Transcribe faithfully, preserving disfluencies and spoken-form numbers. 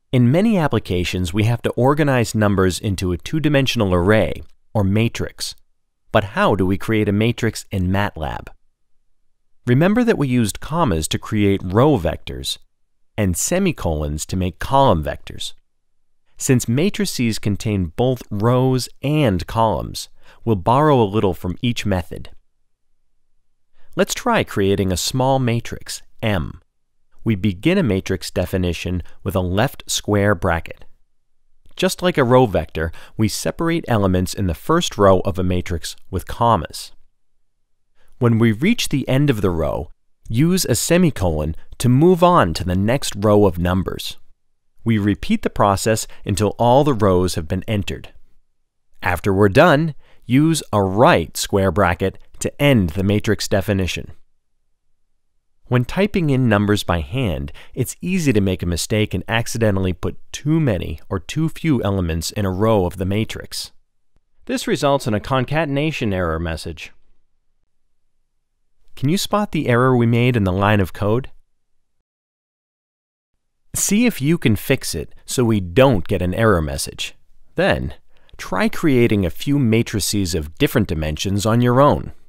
In many applications, we have to organize numbers into a two-dimensional array, or matrix. But how do we create a matrix in MATLAB? Remember that we used commas to create row vectors and semicolons to make column vectors. Since matrices contain both rows and columns, we'll borrow a little from each method. Let's try creating a small matrix, M. We begin a matrix definition with a left square bracket. Just like a row vector, we separate elements in the first row of a matrix with commas. When we reach the end of the row, use a semicolon to move on to the next row of numbers. We repeat the process until all the rows have been entered. After we're done, use a right square bracket to end the matrix definition. When typing in numbers by hand, it's easy to make a mistake and accidentally put too many or too few elements in a row of the matrix. This results in a concatenation error message. Can you spot the error we made in the line of code? See if you can fix it so we don't get an error message. Then, try creating a few matrices of different dimensions on your own.